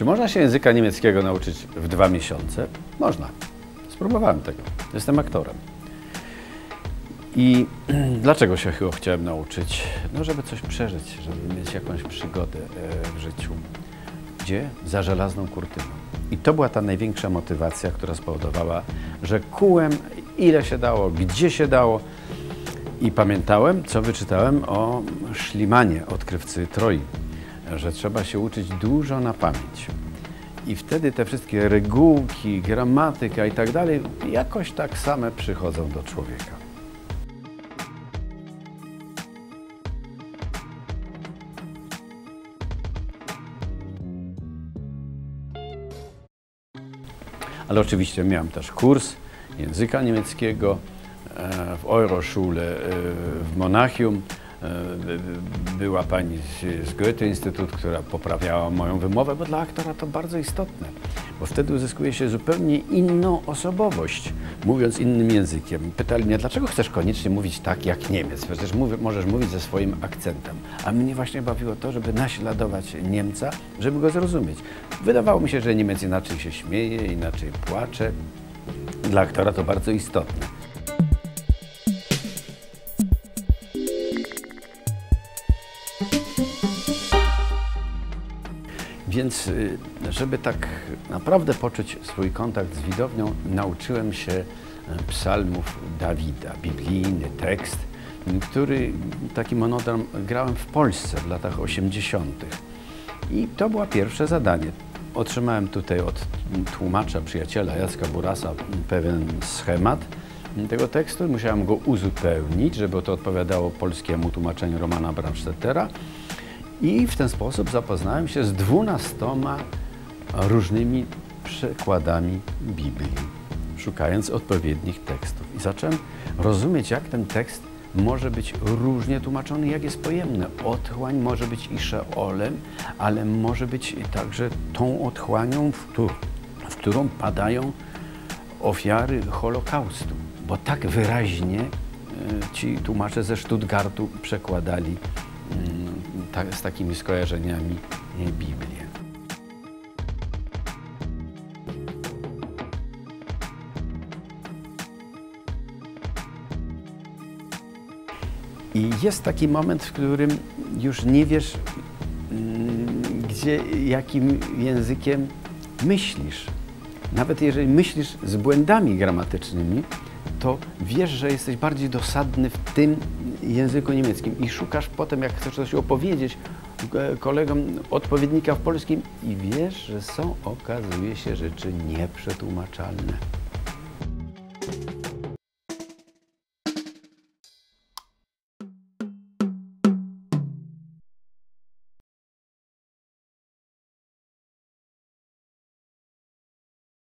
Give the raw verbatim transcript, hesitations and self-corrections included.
Czy można się języka niemieckiego nauczyć w dwa miesiące? Można. Spróbowałem tego. Jestem aktorem. I dlaczego się chyba chciałem nauczyć? No, żeby coś przeżyć, żeby mieć jakąś przygodę w życiu. Gdzie? Za żelazną kurtyną. I to była ta największa motywacja, która spowodowała, że kułem ile się dało, gdzie się dało. I pamiętałem, co wyczytałem o Schliemanie, odkrywcy Troi, że trzeba się uczyć dużo na pamięć. I wtedy te wszystkie regułki, gramatyka i tak dalej jakoś tak same przychodzą do człowieka. Ale oczywiście miałem też kurs języka niemieckiego w Euroschule w Monachium. Była pani z Goethe-Instytut, która poprawiała moją wymowę, bo dla aktora to bardzo istotne, bo wtedy uzyskuje się zupełnie inną osobowość, mówiąc innym językiem. Pytali mnie, dlaczego chcesz koniecznie mówić tak jak Niemiec? Przecież mów, możesz mówić ze swoim akcentem. A mnie właśnie bawiło to, żeby naśladować Niemca, żeby go zrozumieć. Wydawało mi się, że Niemiec inaczej się śmieje, inaczej płacze. Dla aktora to bardzo istotne. Więc, żeby tak naprawdę poczuć swój kontakt z widownią, nauczyłem się psalmów Dawida, biblijny tekst, który taki monodram grałem w Polsce w latach osiemdziesiątych. I to było pierwsze zadanie. Otrzymałem tutaj od tłumacza, przyjaciela Jacka Burasa pewien schemat tego tekstu. Musiałem go uzupełnić, żeby to odpowiadało polskiemu tłumaczeniu Romana Bramstettera. I w ten sposób zapoznałem się z dwunastoma różnymi przekładami Biblii, szukając odpowiednich tekstów. I zacząłem rozumieć, jak ten tekst może być różnie tłumaczony, jak jest pojemny. Otchłań może być i Szeolem, ale może być także tą otchłanią, w, któ w którą padają ofiary Holokaustu. Bo tak wyraźnie y, ci tłumacze ze Stuttgartu przekładali z takimi skojarzeniami Biblię. I jest taki moment, w którym już nie wiesz, gdzie, jakim językiem myślisz. Nawet jeżeli myślisz z błędami gramatycznymi, to wiesz, że jesteś bardziej dosadny w tym języku niemieckim i szukasz potem, jak chcesz coś opowiedzieć kolegom, odpowiednika w polskim i wiesz, że są, okazuje się, rzeczy nieprzetłumaczalne.